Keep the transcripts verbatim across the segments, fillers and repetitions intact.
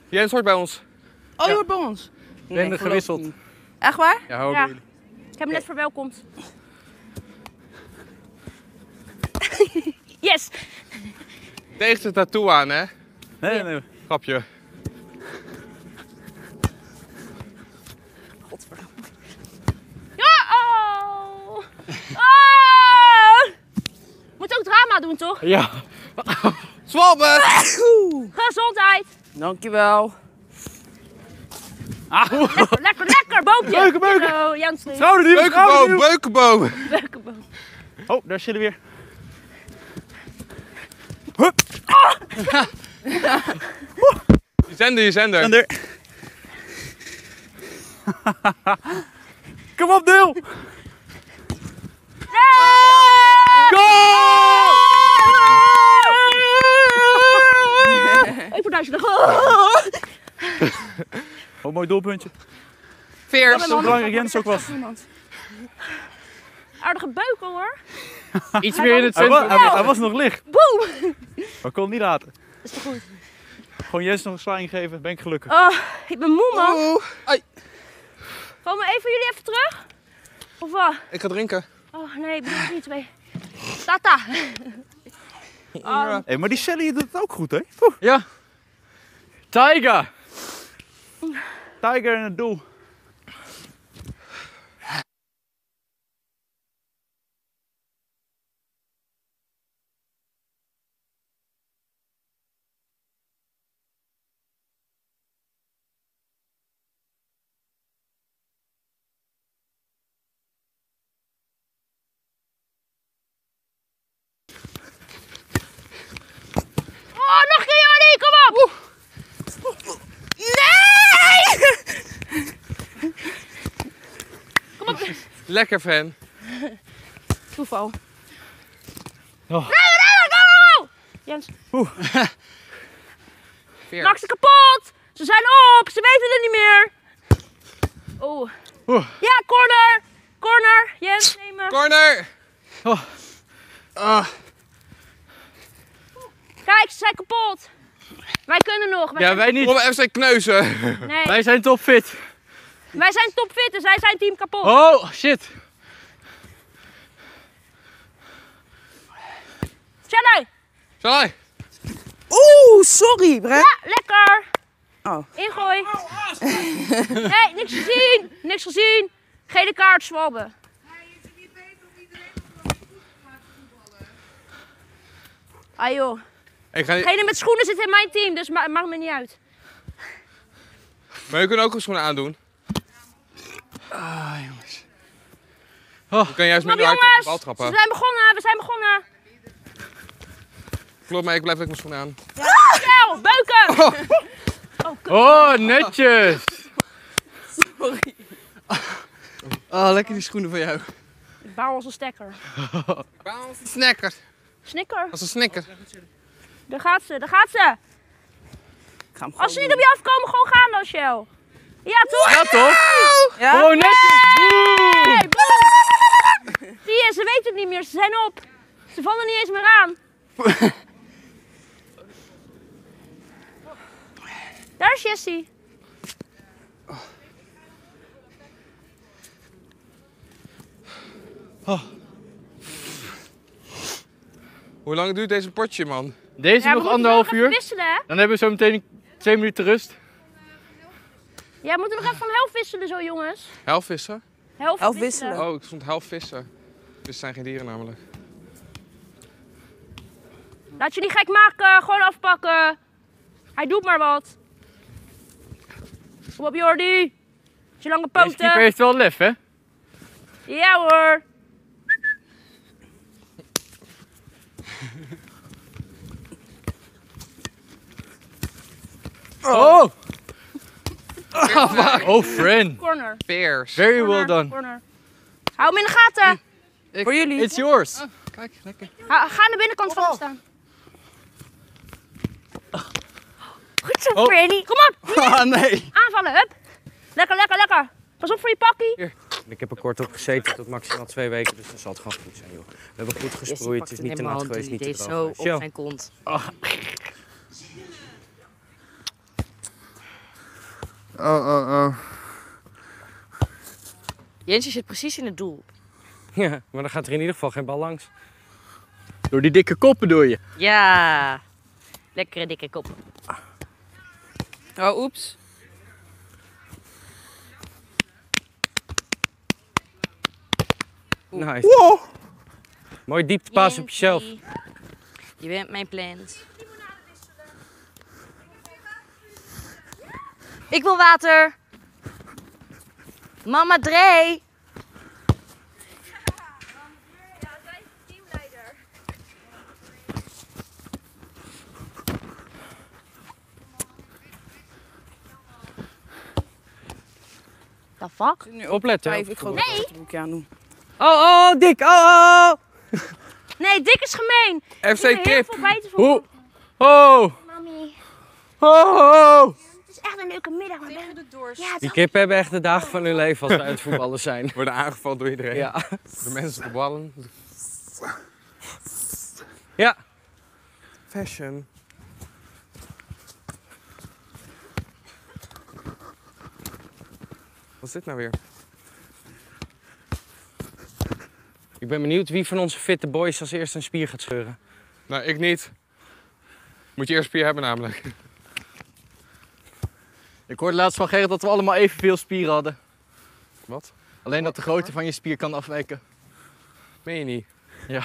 Jens hoort bij ons. Oh, je hoort bij ons? Ik ben er gewisseld. Echt waar? Ja, hou Ja. jullie. Ik heb hem net verwelkomd. Yes! Tegen de tattoo aan, hè? Nee, nee. Grapje. Godverdomme. Ja! Oh! Oh! Moet ook drama doen, toch? Ja. Zwalbe! Gezondheid! Dankjewel. Ah. Lekker, lekker, lekker! Boompje! Beuken, beuken. Hallo, Jens. Schouderduw, Beukenboom, schouderduw. beukenboom. Beukenboom. Oh, daar zitten we weer. Je zender, je zender. En er. Kom op, Deel! Ik word duizelig. Oh, mooi doelpuntje. Veers. Zo belangrijk Jens ook was. Aardige beuken hoor. Iets meer in het Hij, wa- centrum. hij, wa- hij was nog licht, Boem! maar kon het niet laten. Is toch goed? Gewoon Jens nog een slaing geven, ben ik gelukkig. Oh, ik ben moe man. Oeh. Ai. Komen even jullie even terug? Of wat? Ik ga drinken. Oh nee, ik bedoel het niet mee. Tata. Oh, Hey, maar die Sally doet het ook goed, hè? Oeh. Ja. Tiger! Tiger in het doel. oh nog een keer Jordi, kom op! Nee! Kom op. Lekker fan. Toeval. Oh. Rennen, rennen, go! Jens. Oeh. Veers. Max is kapot! Ze zijn op, ze weten het niet meer. Oeh. Oeh. Ja, corner! Corner! Jens, neem me. Corner. Oh. Ah. Kijk, ze zijn kapot. Wij kunnen nog. Wij Ja, zijn... wij niet. Kom F C Kneuzen. Nee, Wij zijn topfit. wij zijn topfit en zij zijn team kapot. Oh, shit. Shannon! Salai. Oeh, sorry, Brett. Ja, lekker! Oh. Ingooi. Nee, niks gezien. Niks gezien. Gele kaart, zwabben. Ah joh. Ik ga niet... Degene met schoenen zit in mijn team, dus ma maakt me niet uit. Maar je kunt ook een schoenen aandoen. Ah, jongens. Je kan juist Kom met op de hard op de jongens, bal we trappen. zijn begonnen, we zijn begonnen. Klopt, maar ik blijf ook mijn schoenen aan. Kel, beuken! Oh, netjes. Sorry. Oh, lekker die schoenen van jou. Ik bouw als een stekker. Snacker. Snicker, Als een snicker. daar gaat ze, daar gaat ze. Ik ga hem Als ze gewoon niet op je afkomen, gewoon gaan dan, Shell. Ja, toch? Ja, toch? doen. Ja? Oh, netjes. Boom. Hey, boem. Zie je, ze weten het niet meer, ze zijn op. Ze vallen niet eens meer aan. Daar is Jessie. Oh. Hoe lang duurt deze potje, man? Deze Ja, we nog moeten anderhalf nog even uur. wisselen, hè? Dan hebben we zo meteen twee minuten rust. Ja, we moeten nog even van helft wisselen zo, jongens. Helvissen? Helft, Helft wisselen. wisselen. Oh, ik stond helvissen. Vissen zijn geen dieren namelijk. Laat je niet gek maken, gewoon afpakken. Hij doet maar wat. Kom op, Jordi. Met je lange Deze keeper poten. heeft wel lef, hè? Ja hoor. Oh! Oh, friend. Corner. Peers. Very Corner, well done. Corner. Hou hem in de gaten. Voor jullie. It's yours. Kijk, lekker. Ha- Ga aan de binnenkant van hem staan. Goed zo, Oh. Freddy. Kom op. Ah, nee. Aanvallen, hup. Lekker, lekker, lekker. Pas op voor je pakkie. Ik heb er kort op gezeten tot maximaal twee weken, dus dan zal het gewoon goed zijn, joh. We hebben goed gesproeid, het is niet te nat geweest, niet te droog zo geweest. op Zo. zijn kont. Oh, oh, oh. Jensje zit precies in het doel. Ja, maar dan gaat er in ieder geval geen bal langs. Door die dikke kop bedoel je? Ja. Lekkere dikke kop. Oh, oeps. Nice. Wow. Mooi dieptepaas op jezelf. Jensje, je bent mijn plant. Ik wil water. Mama Dre. Ja, zij is teamleider. The fuck? Nu opletten. Vijf, ik ga ook Nee. een broekje aan doen. Oh, oh, dik. Oh, oh. Nee, dik is gemeen. F Ik C heb er heel Kip. veel bijten voor. Hoe? Oh! Mami, Oh! oh. het is echt een leuke middag. Maar ben... de doors. Ja, het Die is kippen hebben echt de dagen van hun leven als ze uit het voetballen zijn. Worden aangevallen door iedereen. Ja. De mensen op de ballen. Ja. Fashion. Wat is dit nou weer? Ik ben benieuwd wie van onze fitte boys als eerste een spier gaat scheuren. Nou, ik niet. Moet je eerst spier hebben namelijk. Ik hoorde laatst van Gerrit dat we allemaal evenveel spieren hadden. Wat? Alleen dat de grootte van je spier kan afwijken. Meen je niet? Ja.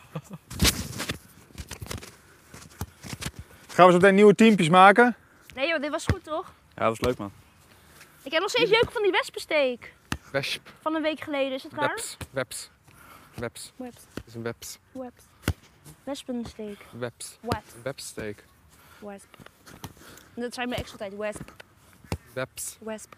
Gaan we zo meteen nieuwe teampjes maken? Nee joh, dit was goed toch? Ja, dat is leuk, man. Ik heb nog steeds jeuk van die wespensteek. Wesp. Van een week geleden, is het raar? Webs. Webs. Webs. Webs. Het is een webs. Webs. Wespensteek. Webs. Webs. Websteak. Wesp. Dat zijn mijn ex altijd. Wesp. Webs. Wesp.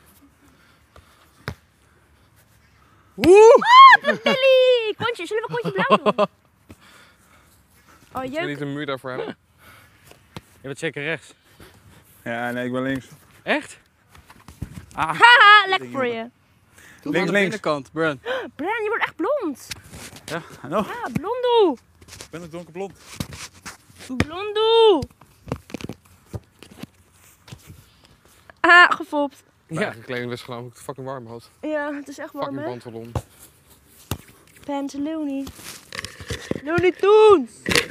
Woe! Billy! Kontje, zullen we kontje blauw doen? Oh, Zullen we jeuk. niet een muur daarvoor hebben? Je bent zeker rechts. Ja, nee, ik ben links. Echt? Haha, lekker voor je. Doe Links, aan de links. binnenkant, Brun. Bran, je wordt echt blond. Ja, I know. Ja, blondoe. Ik ben ook donkerblond. Blondoe. Ah, gefopt. Mijn Ja. eigen kleding was geloof ik het fucking warm had. Ja, het is echt warm Fucking hè. pantalon. Pantaloni. Looney Tunes.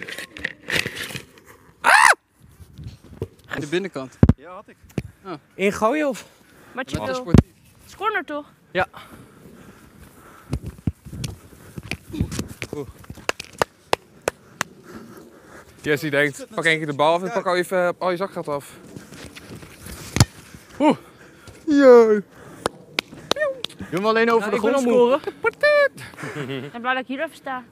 De binnenkant. Ja, had ik. Ingooien of? Wat je Met de wil. sportief. Het is corner toch? Ja. Yes, die denkt, pak één keer de bal af en pak al je, al je zakgat af. Yo. Doe hem alleen over Nou, de ik ben grond al moe. scoren. Ik ben blij dat ik hier even sta.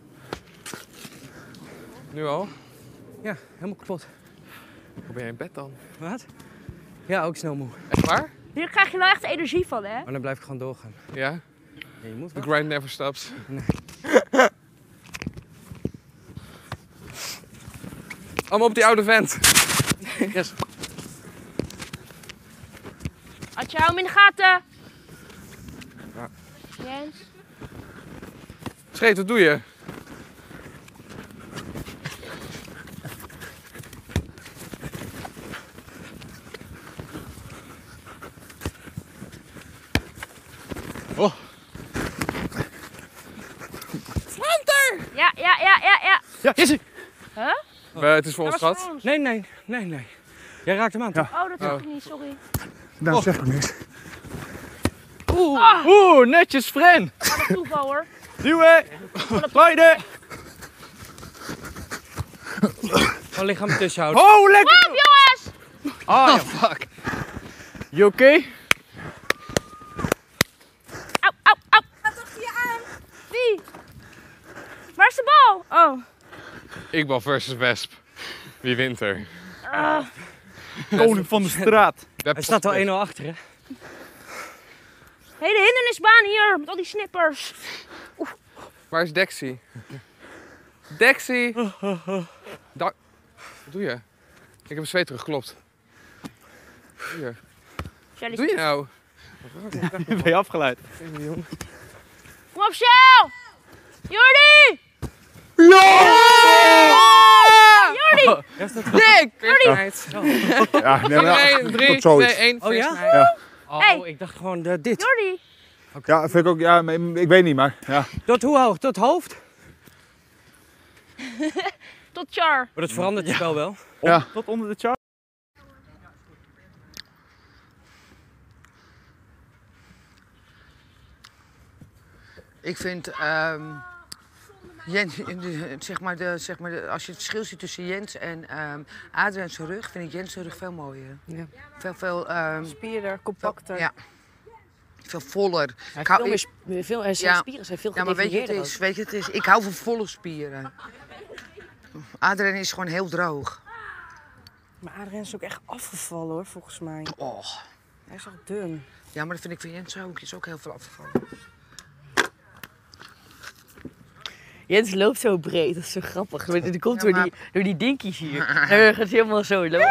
Nu al? Ja, helemaal kapot. Hoe ben je in bed dan? Wat? Ja, ook snel moe. Echt waar? Hier krijg je wel echt energie van hè. Maar dan blijf ik gewoon doorgaan. Ja? Ja, je moet The wel. grind never stops. Nee. Allemaal op die oude vent. Yes. Adje, hou hem in de gaten. Ja. Jens. Scheet, wat doe je? Oh, Ja, ja, ja, ja, ja. ja, Jesse. Huh? Eh, het is voor ons Dat was schat. voor ons. Nee, nee, nee, nee. Jij raakt hem aan. Ja. toch? Oh, dat Oh. zag ik niet, sorry. Nou, zeg ik niks. Oeh, oeh, netjes, Fren. Wat een toeval hoor. Duwen. Rijden. Gewoon lichaam tussen houden. Oh, lekker. Kom jongens! Oh, ja, fuck. You okay? Au, au, au. Wat dacht je aan? Wie? Waar is de bal? Oh. Ik bal versus Wesp. Wie wint er? Ah. Koning van de straat. Hij staat al één nul achter, hè? Hele hindernisbaan hier, met al die snippers. Waar is Dexy? Dexy! Da- Wat doe je? Ik heb een zweet teruggeklopt. Wat doe je? Wat doe je nou? Ben je afgeleid? Kom op, Shell! Jordi! Ja! Jordi! Ja, is dat Nick! Feestmeid. Ja, nee, maar Iedereen, drie, tot zoiets. twee, één. Oh ja? feestmeid. Ja. Oh, Hey. ik dacht gewoon uh, dit. Jordi! Ja, vind ik ook, ja, maar ik weet niet, maar ja. Tot hoe hoog? Tot hoofd? Tot Char. Maar dat verandert het spel wel. Ja. Tot onder de chart. Ik vind, ehm Jens, de- zeg maar de, zeg maar de, als je het verschil ziet tussen Jens en ehm Adriaan zijn rug, vind ik Jens zijn rug veel mooier. Ja. Veel, veel, ehm, Spierder, compacter. ja, veel voller. Hij Ik heeft hou- veel meer ik- sp- veel, eh, zijn Ja. spieren zijn veel ja, maar weet je, het gedefinieerder is, weet je, het is, ik hou van volle spieren. Adriaan is gewoon heel droog. Maar Adrien is ook echt afgevallen hoor, volgens mij. Oh. Hij is echt dun. Ja, maar dat vind ik van Jens ook. Is ook heel veel afgevallen. Jens loopt zo breed, dat is zo grappig. Die komt Ja, maar- door, die, door die dinkies hier. Hij gaat helemaal zo lopen.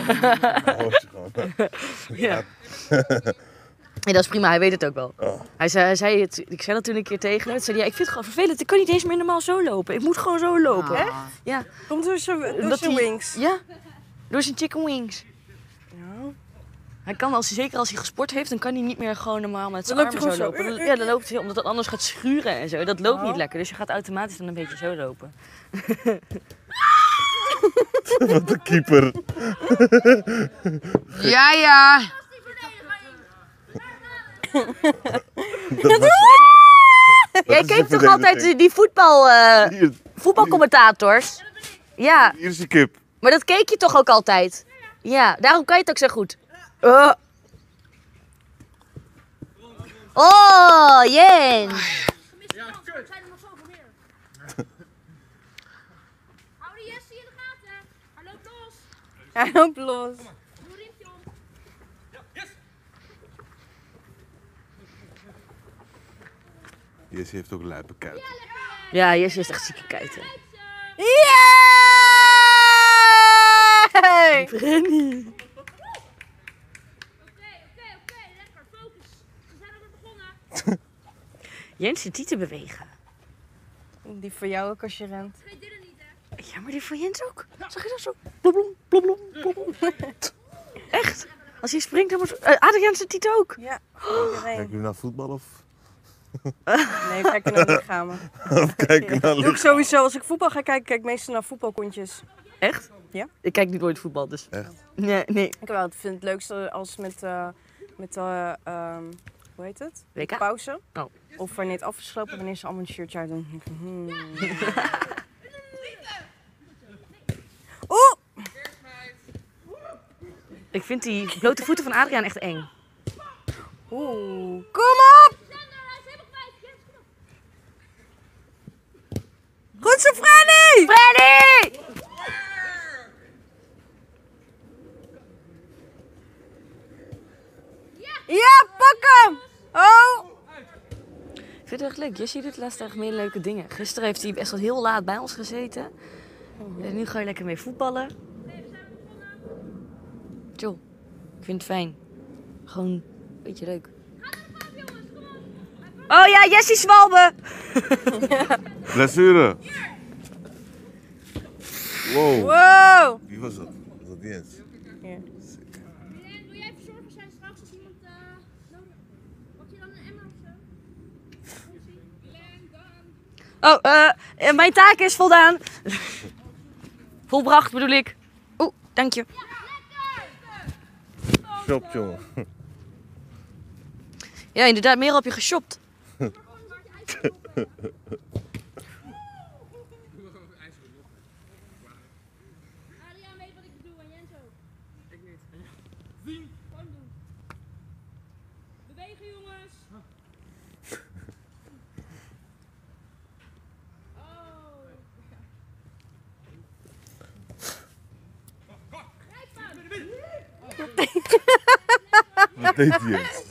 Ja. Ja, dat is prima, hij weet het ook wel. Hij zei, hij zei het, ik zei dat toen een keer tegen hem. Hij zei, ja, ik vind het gewoon vervelend, ik kan niet eens meer normaal zo lopen. Ik moet gewoon zo lopen. Ah. Ja, Komt door zijn, door Omdat zijn hij- wings. ja, door zijn chicken wings. Ja. Hij kan, als hij, zeker als hij gesport heeft, dan kan hij niet meer gewoon normaal met zijn Dan armen loopt zo hij lopen. gewoon zo. Dan- Ja, dan loopt hij, omdat het anders gaat schuren en zo. Dat loopt Oh. niet lekker, dus je gaat automatisch dan een beetje zo lopen. Wat een keeper. Ja, ja. Jij is keek de toch altijd die, die voetbal, eh, Hier, voetbalcommentators? Ja, hier is die kip. maar dat keek je toch ook altijd? Ja, daarom kan je het ook zo goed. Uh. Oh, Jens! Zijn er nog zoveel meer? Hou die Jessie in de gaten. Hij loopt los. Hij loopt los. Doe riempje om. Jessie heeft ook lijpe kuit. Ja, Jens is echt zieke kuiten. Yay! Brenny. Oké, oké, oké. Lekker, focus. We zijn alweer begonnen. Jens zit die te bewegen. Die voor jou ook als je rent. Vergeet dit er niet, hè. Ja, maar die voor Jens ook. Zag je dat zo? Bloblom, bloblom, bloblom. Echt? Als hij springt, dan wordt... Uh, Adriaan zit die ook. Ja, Kijk iedereen. nu naar voetbal of, Nee, kijk naar lichamen. of kijken naar Doe ik lichaam? sowieso. Als ik voetbal ga kijken, kijk ik meestal naar voetbalkontjes. Echt? Ja. Ik kijk niet nooit voetbal, dus... Echt? Nee, nee. Ik wel, ik vind het leukste als met, uh, met uh, um, hoe heet het? W K? Pauze. Oh. Of wanneer het afgesloten, wanneer ze allemaal een shirtje uit doen. Hmm. Oeh! Ik vind die blote voeten van Adriaan echt eng. Oeh. Kom op! Goed zo, Freddy! Freddy! Ja, pak hem! Oh! Ik vind het echt leuk. Jessie doet laatst echt meer leuke dingen. Gisteren heeft hij best wel heel laat bij ons gezeten. En nu ga je lekker mee voetballen. Chill. Ik vind het fijn. Gewoon een beetje leuk. Oh ja, Jessie Zwalbe! Blessure. Wow. Wow! Wie was dat? Was dat Jens? Milen, doe jij even zorgen zijn straks als iemand uh, nodig heeft? Pak je dan een emmer of zo? Milen, dan. Oh, eh, uh, mijn taak is voldaan. Volbracht bedoel ik. Oeh, dank je. Shop, jongen. Ja, inderdaad, meer heb je geshopt. Adriaan weet wat ik bedoel en Jens ook. Ik niet. Gewoon doen. Bewegen jongens. Oh. Wat deed Jens?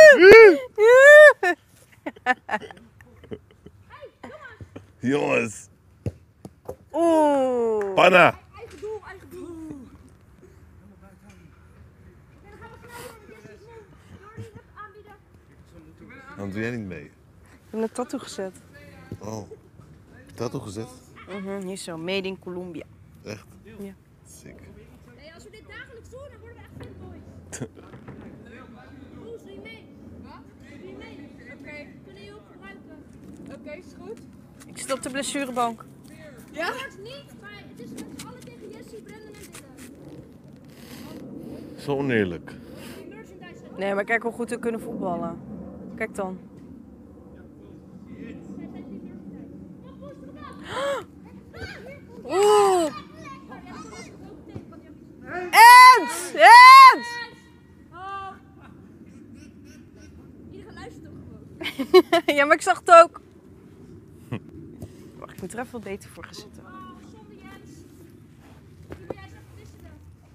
Jongens. Oeh. Panna. Eigen doel, eigen doel. Oké, dan gaan we snel door met Jesse's mond. Jordi, hup, aanbieden. Dan doe jij niet mee. Ik heb een tattoo gezet. Oh. Tattoo gezet? Mhm, hier zo, made in Colombia. Echt? Ja. we dit dagelijks doen, dan worden we echt vet boys. Roes, doe je mee? Wat? Doe je mee? Oké. Okay. Kunnen jullie ook gebruiken? Oké, okay, is goed. Ik zit op de blessurebank. Ja? Het wordt niet, maar het is met z'n allen tegen Jessie, Brendan en Dylan. Zo oneerlijk. Nee, maar kijk hoe goed we kunnen voetballen. Kijk dan. Oeh! Ed! Ed! Iedereen luistert ook gewoon. Ja, maar ik zag het ook. Wacht, ik moet er even wat beter voor gaan zitten. Oh, zonde Jens. Doe jij eens even tussen.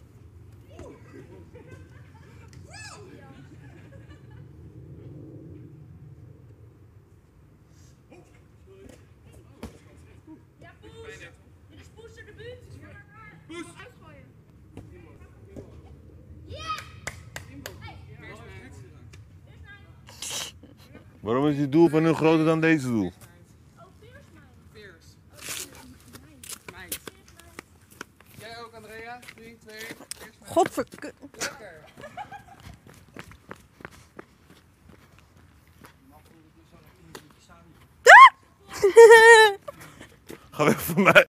Ja, Poes. Dit is Poes er de buurt. Poes. Uitgooien. Ja! Waarom is die doel van hun groter dan deze doel? Jij ook, Andrea? drie, twee, Godverkut. lekker. Ga weg van mij.